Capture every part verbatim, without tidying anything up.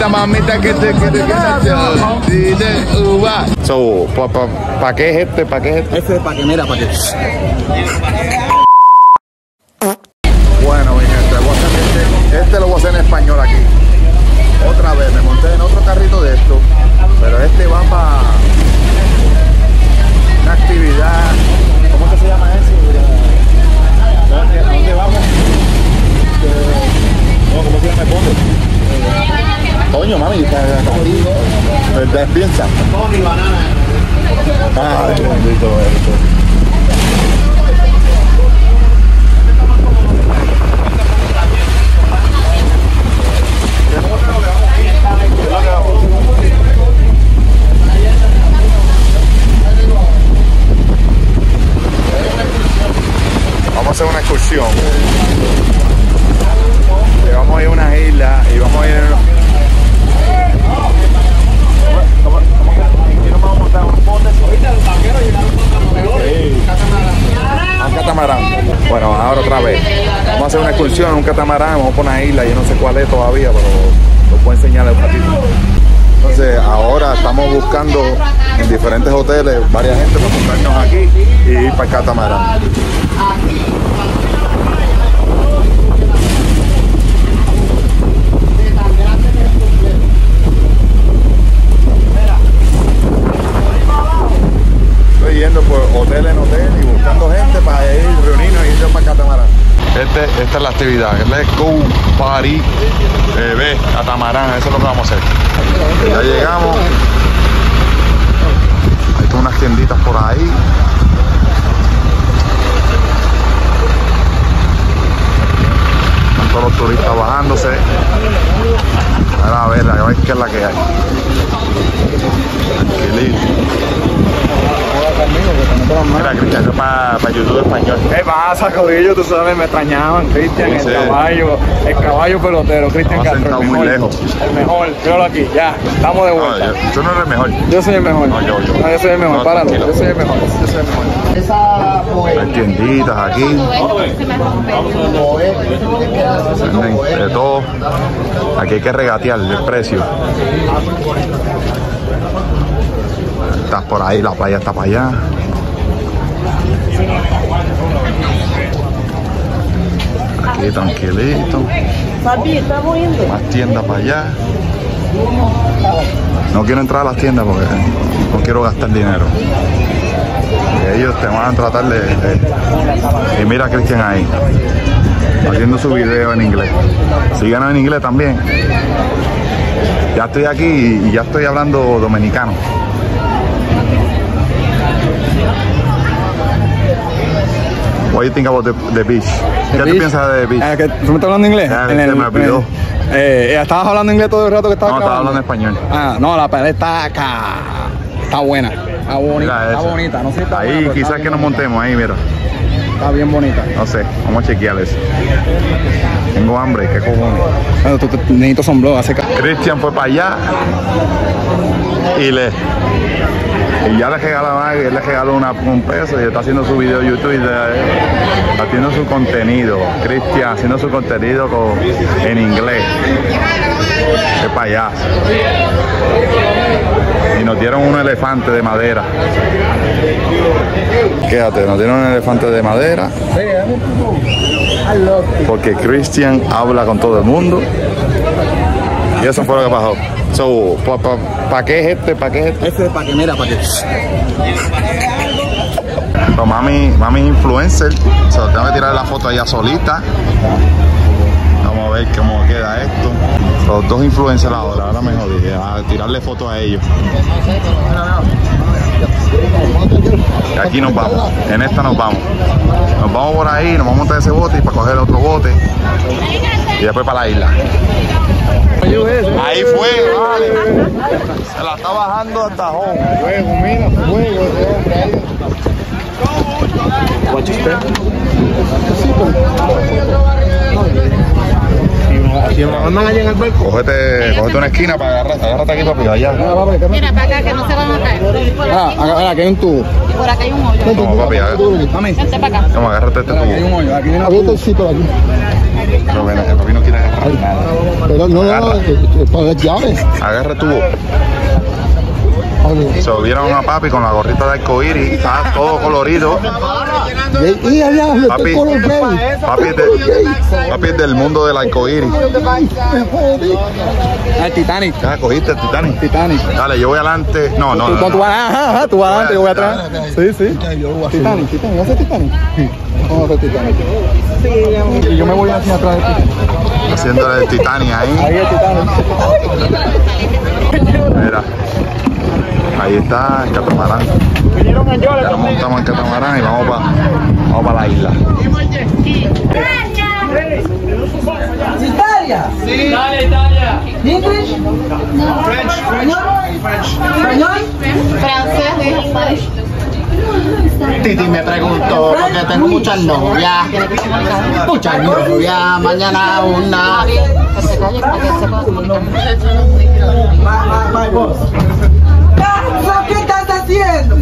mamita, mamita, que te quiere que te uva. So, ¿para pa, pa qué es este? ¿Para qué es este? Este es para que, mira, para que. Bueno, mi gente, voy a hacer este, este lo voy a hacer en español aquí. Otra vez, me monté en otro carrito de esto, pero este va para una actividad. ¿Cómo que se llama eso? ¿Dónde, dónde vamos? No, ¿cómo se llama el fondo? Coño, mami, ¿verdad? Piensa. Ay, bendito esto. Vamos a hacer una excursión. Y vamos a ir a una isla y vamos a ir a... ¿Cómo, cómo que aquí nos vamos a montar un bote? Sí. Un catamarán. Bueno, ahora otra vez. Vamos a hacer una excursión en un catamarán, vamos por una isla, yo no sé cuál es todavía, pero lo puedo enseñar un ratito. Entonces ahora estamos buscando en diferentes hoteles varias gente para montarnos aquí y ir para el catamarán. Estoy yendo por hotel en hotel y buscando gente para ir reunirnos y ir para el catamarán. Este, esta es la actividad, Let's Go Party, eh, ve, catamarán, eso es lo que vamos a hacer. Ya llegamos, hay todas unas tienditas por ahí. Están todos los turistas bajándose. A ver, a ver qué es la que hay. Tranquilito. Mira, Cristian, eso es para pa YouTube español. ¿Qué pasa, Codillo? Tú sabes, me extrañaban, Cristian, sí, el caballo, el caballo pelotero, Cristian Castro, el muy mejor, lejos. el mejor, míralo aquí, ya, estamos de vuelta. No, yo, tú no eres el mejor. Yo soy el mejor. No, yo, yo. No, yo soy el mejor, No, páralo, tranquilo. yo soy el mejor, yo soy el mejor. Hay tienditas aquí. Venden de todo. Aquí hay que regatear el precio. Estás por ahí, la playa está para allá. Aquí tranquilito. Más tiendas para allá. No quiero entrar a las tiendas porque no quiero gastar dinero. Y ellos te van a tratar de... de... Y mira a Cristian ahí, haciendo su video en inglés. Síganos en inglés también. Ya estoy aquí y ya estoy hablando dominicano. What do you think about the, the beach? ¿Qué The tú beach? piensas de the beach? Ah, ¿que ¿Tú me estás hablando inglés? Ya, En se el- me olvidó. en el- Eh, ¿Estabas hablando inglés todo el rato que estabas No, estaba grabando? hablando español. Ah, no, la pared está acá. Está buena. Está bonita. Mira Está eso. bonita. No sé si está Ahí buena, pero quizás está que bien nos bonita. montemos ahí, mira. Está bien bonita. No sé, vamos a chequear eso. Tengo hambre, qué cojones. Bueno, tú, tú necesito sombrero, hace ca- Cristian fue para allá y le y ya le regaló a él le regaló una, un peso y está haciendo su video de YouTube y de, está haciendo su contenido. Cristian haciendo su contenido con, en inglés. Qué payaso. Y nos dieron un elefante de madera. Quédate, nos dieron un elefante de madera. Porque Cristian habla con todo el mundo. Y eso fue lo que pasó. So, ¿para pa, pa qué es este? ¿Para qué es este? Este es para que, mira, para que. So, mami, mami es influencer. So, tengo que tirar la foto allá solita. Vamos a ver cómo queda esto. Los dos influencers ahora, ahora me jodí. A tirarle fotos a ellos. Y aquí nos vamos. En esta nos vamos. Nos vamos por ahí, nos vamos a montar ese bote y para coger otro bote. Y después para la isla. Ahí fue, vale. Se la está bajando hasta home. Fuego, mira, fuego, ese hombre ahí. Watch your step. Si me mandan allá en el barco. Cógete, cógete una esquina para agarrar, agárrate aquí, papi, allá. Mira para acá que no se van a caer. Por Ah, aquí, acá, aquí hay un tubo. y por acá hay un hoyo. Vamos, papi, agárrate. Mami, Vente para acá. Vamos, agárrate este aquí hay tubo. un hoyo. Aquí hay una tubo. Sí, por aquí. Pero bueno, el papi no quiere agarrar nada. Pero no, no, no, eh, para las llaves. Agarra tu. So, vieron a papi con la gorrita de arcoíris, está todo colorido. Y, y allá, le Papi, tocó los gays. papi, es de, papi es del mundo del arcoíris. El Titanic. Ya cogiste el Titanic. Titanic. Dale, yo voy adelante. No, no, Tú, no. tú, tú no. vas, ajá, ajá, tú vas adelante, yo voy atrás. Sí, sí. Titanic, Titanic, ¿vas a hacer Titanic? Sí. Vamos a hacer Titanic. Y yo me voy hacia atrás del Titanic. Haciendo el Titanic ahí. Ahí el Titanic. Mira. Ahí está el catamarán. Ya nos montamos en catamarán y vamos para vamos pa la isla. Italia? Sí. Italia, Italia. English? No. French, French. French. Español? Francés, dijo Spanish. Titi me preguntó porque tengo muchas novias. Muchas novias. Mañana una. Que se calle para que sepa. ¿Qué estás haciendo?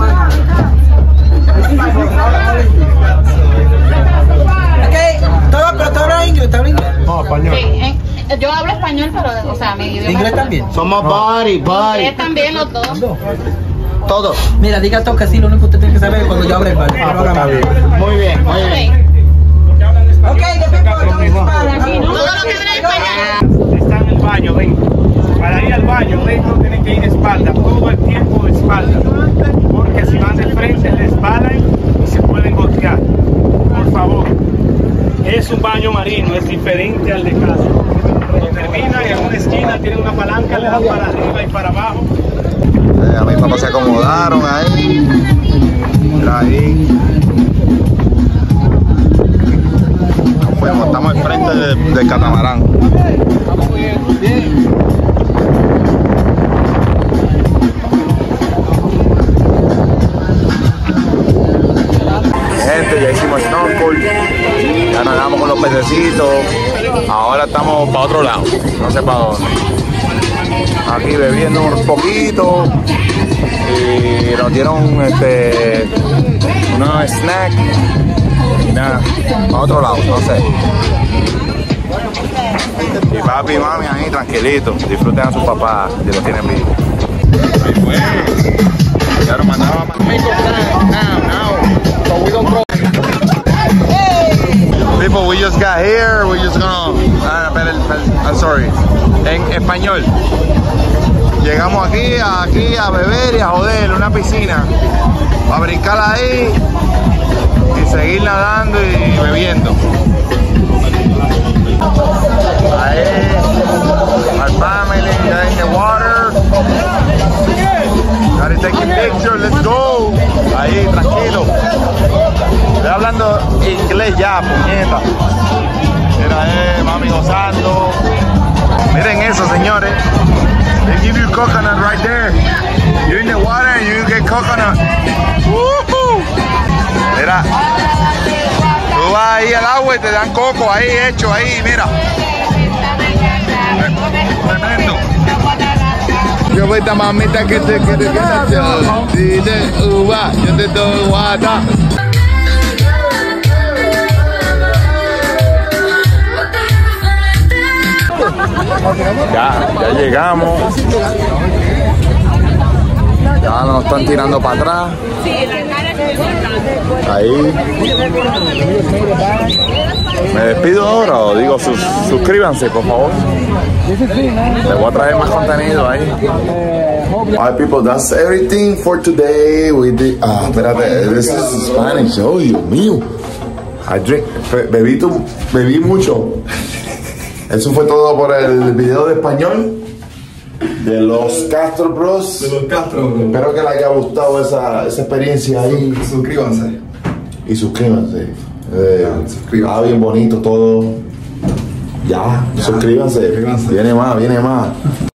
Ok, todo, pero todo habla inglés, ¿está hablando inglés? No, español. Sí, eh, yo hablo español, pero, o sea, mi idioma. ¿Inglés también? Somos buddy, buddy. Inglés también, los dos. Todo. Mira, diga todo que sí, lo único que usted tiene que saber es cuando yo hable español. Ah, pues está bien. Muy bien, muy bien. Ok, después por todo Todo lo que habla español. Está en el baño, ven. Para ir al baño, ven, no tienen que ir de espalda, todo el tiempo de espalda. Porque si van de frente, les resbalan y se pueden golpear. Por favor. Es un baño marino, es diferente al de casa. Termina y en una esquina tiene una palanca, le dan para arriba y para abajo. Eh, a mis papás se acomodaron ahí. Mira ahí. Nos fuimos, estamos enfrente de- del catamarán. Gente, ya hicimos snorkel, ya nadamos con los pececitos, ahora estamos para otro lado, no sé para dónde. Aquí bebiendo un poquito y nos dieron este, unos snacks y nada, para otro lado, no sé. Y papi y mami ahí tranquilitos, disfruten a sus papás si lo tienen vivo. Ahí fue. Ya nos mandaban a People, we just got here. We just gonna. Ah, espera, espera, I'm sorry. En español. Llegamos aquí, aquí a beber y a joder, una piscina. A brincar ahí y seguir nadando y bebiendo. Ahí, our family, they're in the water. Gotta take a picture, let's go. Ahí, tranquilo. Estoy hablando inglés ya, puñeta. Mira, eh, mami gozando. Miren eso, señores. They give you coconut right there. You're in the water and you get coconut. Woohoo. Mira. Tú vas ahí al agua y te dan coco ahí hecho ahí, mira. Tremendo. Yo voy a mamita que te que te queda yo. Dile uva, yo te doy guata. Ya, ya llegamos. Ya nos están tirando para atrás. Ahí. ¿Me despido ahora o digo sus, suscríbanse, por favor? Les voy a traer más contenido ahí. Alright, people, that's everything for today. We did, ah, espérate, this is Spanish. Oh, Dios mío. I drink, bebí, tu, bebí mucho. Eso fue todo por el video de español de los Castro Bros. De los Castro Bros. Espero que les haya gustado esa, esa experiencia ahí. Suscríbanse. Y suscríbanse. Eh, Ya, suscríbanse. Ah, bien bonito todo. Ya, Ya, suscríbanse. suscríbanse. Viene más, viene más.